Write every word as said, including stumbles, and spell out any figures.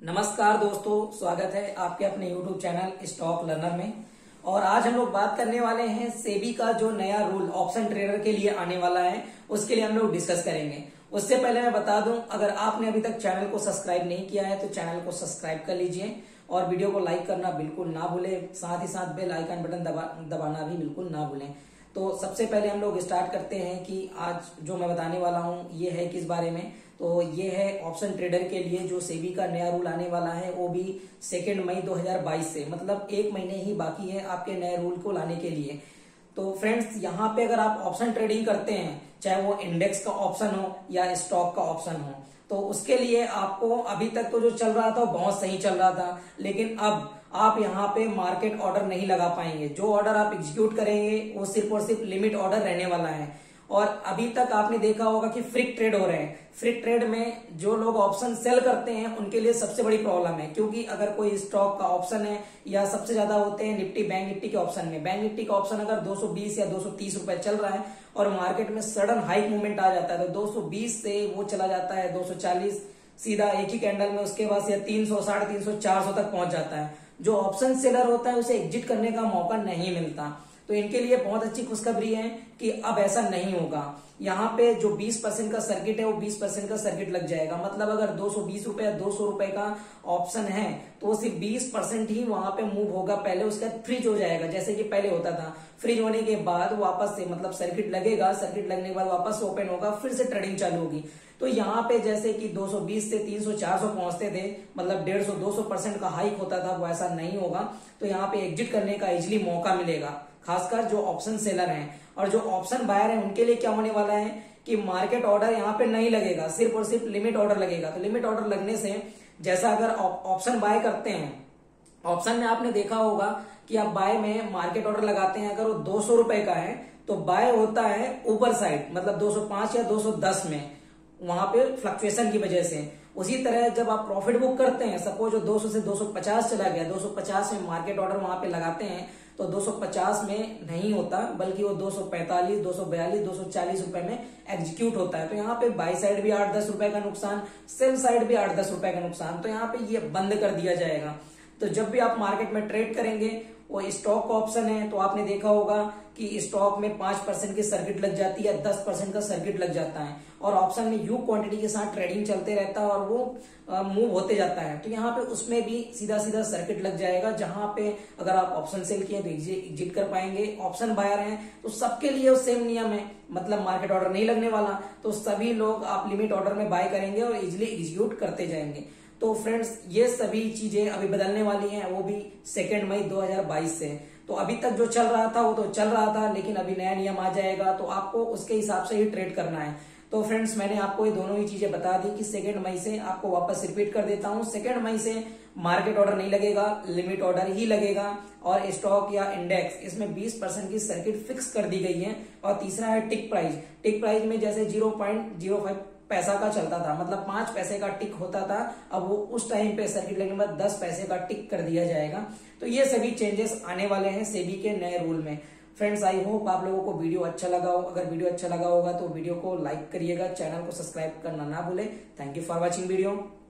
नमस्कार दोस्तों, स्वागत है आपके अपने यूट्यूब चैनल स्टॉक लर्नर में। और आज हम लोग बात करने वाले हैं सेबी का जो नया रूल ऑप्शन ट्रेडर के लिए आने वाला है, उसके लिए हम लोग डिस्कस करेंगे। उससे पहले मैं बता दूं, अगर आपने अभी तक चैनल को सब्सक्राइब नहीं किया है तो चैनल को सब्सक्राइब कर लीजिए और वीडियो को लाइक करना बिल्कुल ना भूलें, साथ ही साथ बेल आइकन बटन दबा दबाना भी बिल्कुल ना भूलें। तो सबसे पहले हम लोग स्टार्ट करते हैं कि आज जो मैं बताने वाला हूं ये है किस बारे में। तो ये है ऑप्शन ट्रेडर के लिए जो सेबी का नया रूल आने वाला है, वो भी सेकेंड मई दो हज़ार बाईस से, मतलब एक महीने ही बाकी है आपके नए रूल को लाने के लिए। तो फ्रेंड्स, यहाँ पे अगर आप ऑप्शन ट्रेडिंग करते हैं, चाहे वो इंडेक्स का ऑप्शन हो या स्टॉक का ऑप्शन हो, तो उसके लिए आपको अभी तक तो जो चल रहा था वो बहुत सही चल रहा था, लेकिन अब आप यहाँ पे मार्केट ऑर्डर नहीं लगा पाएंगे। जो ऑर्डर आप एग्जीक्यूट करेंगे वो सिर्फ और सिर्फ लिमिट ऑर्डर रहने वाला है। और अभी तक आपने देखा होगा कि फ्रिक ट्रेड हो रहे हैं। फ्रिक ट्रेड में जो लोग ऑप्शन सेल करते हैं उनके लिए सबसे बड़ी प्रॉब्लम है, क्योंकि अगर कोई स्टॉक का ऑप्शन है या सबसे ज्यादा होते हैं निफ्टी बैंक निफ्टी के ऑप्शन में, बैंक निफ्टी का ऑप्शन अगर दो सौ बीस या दो सौ तीस रुपए चल रहा है और मार्केट में सडन हाइक मूवमेंट आ जाता है तो दो सौ बीस से वो चला जाता है दो सौ चालीस, सीधा एक ही कैंडल में उसके बाद से तीन सौ साढ़े तीन सौ चार सौ तक पहुंच जाता है। जो ऑप्शन सेलर होता है उसे एग्जिट करने का मौका नहीं मिलता। तो इनके लिए बहुत अच्छी खुशखबरी है कि अब ऐसा नहीं होगा। यहाँ पे जो बीस परसेंट का सर्किट है वो बीस परसेंट का सर्किट लग जाएगा। मतलब अगर दो सौ बीस रुपए या दो सौ रुपए का ऑप्शन है तो सिर्फ बीस परसेंट ही वहां पे मूव होगा। पहले उसका फ्रीज हो जाएगा, जैसे कि पहले होता था। फ्रीज होने के बाद वापस से मतलब सर्किट लगेगा, सर्किट लगने के बाद वापस ओपन होगा, फिर से ट्रेडिंग चालू होगी। तो यहाँ पे जैसे कि दो सौ बीस से तीन सौ चार सौ पहुंचते थे, मतलब डेढ़ सौ दो सौ परसेंट का हाइक होता था, वो ऐसा नहीं होगा। तो यहाँ पे एग्जिट करने का इजिली मौका मिलेगा, खासकर जो ऑप्शन सेलर हैं। और जो ऑप्शन बायर हैं उनके लिए क्या होने वाला है कि मार्केट ऑर्डर यहाँ पे नहीं लगेगा, सिर्फ और सिर्फ लिमिट ऑर्डर लगेगा। तो लिमिट ऑर्डर लगने से जैसा अगर ऑप्शन बाय करते हैं, ऑप्शन में आपने देखा होगा कि आप बाय में मार्केट ऑर्डर लगाते हैं, अगर वो दो सौ रुपए का है तो बाय होता है ऊपर साइड, मतलब दो सौ पांच या दो सौ दस में, वहां पे फ्लक्चुएशन की वजह से। उसी तरह जब आप प्रॉफिट बुक करते हैं, सपोज दो सौ से दो सौ पचास चला गया, दो सौ पचास में मार्केट ऑर्डर वहां पे लगाते हैं तो दो सौ पचास में नहीं होता, बल्कि वो दो सौ पैंतालीस, दो सौ बयालीस, दो सौ चालीस रुपए में एग्जीक्यूट होता है। तो यहाँ पे बाई साइड भी आठ दस रुपए का नुकसान, सेल साइड भी आठ दस रुपए का नुकसान। तो यहाँ पे ये बंद कर दिया जाएगा। तो जब भी आप मार्केट में ट्रेड करेंगे, वो स्टॉक का ऑप्शन है तो आपने देखा होगा कि स्टॉक में पांच परसेंट की सर्किट लग जाती है, दस परसेंट का सर्किट लग जाता है, और ऑप्शन में यू क्वांटिटी के साथ ट्रेडिंग चलते रहता है और वो मूव होते जाता है। तो यहाँ पे उसमें भी सीधा सीधा सर्किट लग जाएगा, जहां पे अगर आप ऑप्शन सेल किए तो एग्जिट कर पाएंगे। ऑप्शन बायर हैं तो सबके लिए सेम नियम है, मतलब मार्केट ऑर्डर नहीं लगने वाला, तो सभी लोग आप लिमिट ऑर्डर में बाय करेंगे और इजिली एग्जीक्यूट करते जाएंगे। तो फ्रेंड्स, ये सभी चीजें अभी बदलने वाली हैं, वो भी सेकेंड मई दो हज़ार बाईस से। तो अभी तक जो चल रहा था वो तो चल रहा था, लेकिन अभी नया नियम आ जाएगा तो आपको उसके हिसाब से ही ट्रेड करना है। तो फ्रेंड्स, मैंने आपको ये दोनों ही चीजें बता दी कि सेकेंड मई से, आपको वापस रिपीट कर देता हूं, सेकेंड मई से मार्केट ऑर्डर नहीं लगेगा, लिमिट ऑर्डर ही लगेगा। और स्टॉक या इंडेक्स, इसमें बीस परसेंट की सर्किट फिक्स कर दी गई है। और तीसरा है टिक प्राइस। टिक प्राइस में जैसे जीरो पॉइंट जीरो फाइव पैसा का चलता था, मतलब पांच पैसे का टिक होता था, अब वो उस टाइम पे सर्किट लगने के बाद दस पैसे का टिक कर दिया जाएगा। तो ये सभी चेंजेस आने वाले हैं सेबी के नए रूल में। फ्रेंड्स, आई होप आप लोगों को वीडियो अच्छा लगा हो। अगर वीडियो अच्छा लगा होगा तो वीडियो को लाइक करिएगा, चैनल को सब्सक्राइब करना ना भूले। Thank you for watching video.